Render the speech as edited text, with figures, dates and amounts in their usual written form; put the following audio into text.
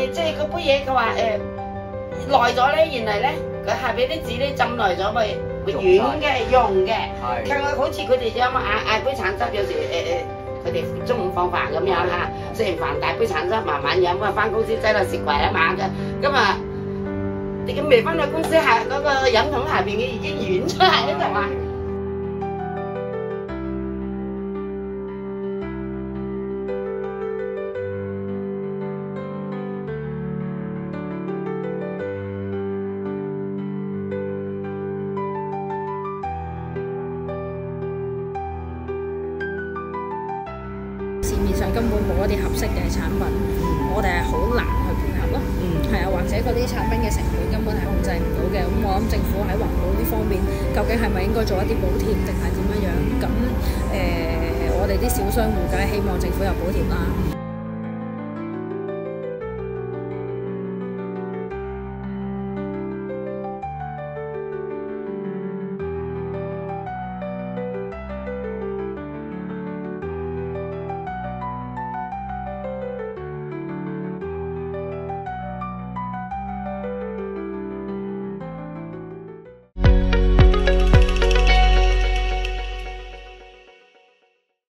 即係嗰杯嘢佢話耐咗咧，原來咧佢下邊啲紙咧浸耐咗咪會軟嘅、溶嘅。佢話好似佢哋有冇嗌杯橙汁，有時佢哋中午放飯咁樣嚇，食完飯帶杯橙汁慢慢飲啊，翻公司擠落雪櫃啊嘛嘅，咁啊，你咁未翻到公司下嗰個飲筒下邊嘅已經軟出嚟咧就話。 市面上根本冇一啲合適嘅產品，我哋係好難去配合咯。係啊，或者嗰啲產品嘅成本根本係控制唔到嘅。咁我諗政府喺環保呢方面，究竟係咪應該做一啲補貼，定係點樣樣？咁我哋啲小商戶梗係希望政府有補貼啦。